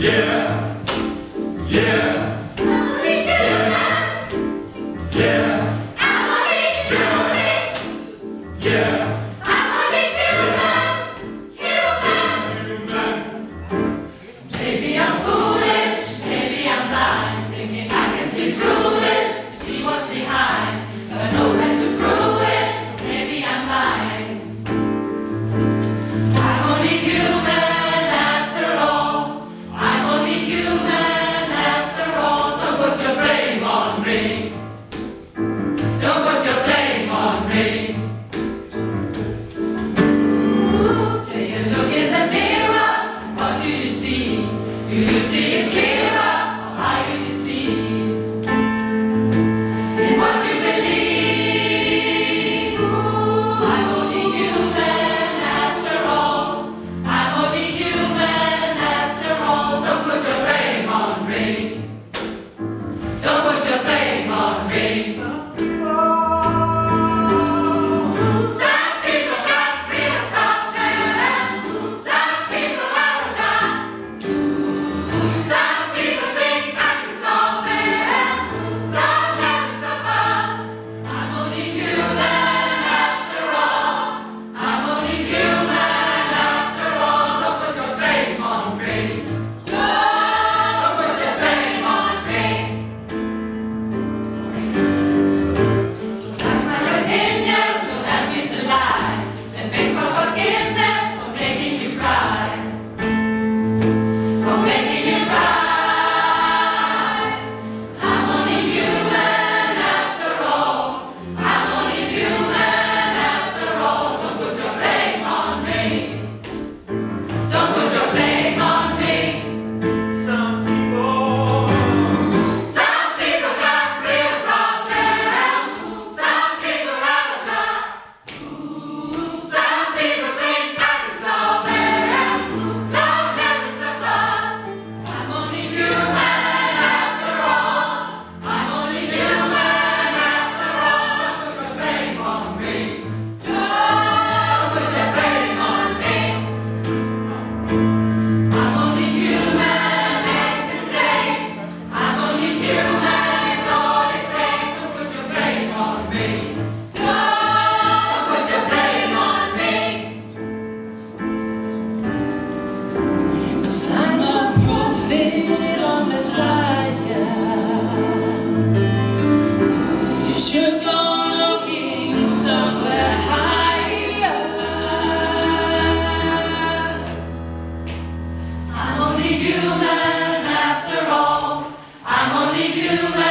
Yeah, yeah, I'm only human. yeah, I'm only human. yeah. I'm only human. Maybe I'm foolish, maybe I'm blind, thinking I can see through this, see what's behind, but no way to prove it. Maybe I'm lying. I'm only human after all. I'm only human after all. Don't put your blame on me. Don't put your blame on me. Take a look in the mirror. What do you see? Do you see it clearer? Or are you deceived in what you believe? I'm only human after all. I'm only human after all. Don't put your blame on me. Don't put your blame on me. Some people got real problems. Some people are not. Some people think I can solve them. Lord heavens above. I'm only human after all. I'm only human after all. Don't put your blame on me. Don't put your blame on me. Don't ask my opinion, don't ask me to lie, and beg for forgiveness for making you cry, for making you cry. I'm only human after all. I'm only human after all. Don't put your blame on me. Don't put your blame on me. Some Some people got real problems. Some people have a lot. Some people think I can solve them. Lord heavens above. I'm only human after all. I'm only human after all. Don't put your blame on me. Don't put your blame on me. I'm only human and make mistakes. I'm only human, it's all it takes. Don't put your blame on me. Don't put your blame on me. 'Cause I'm no prophet or Messiah. You should go looking somewhere higher. I'm only human after all. I'm only human.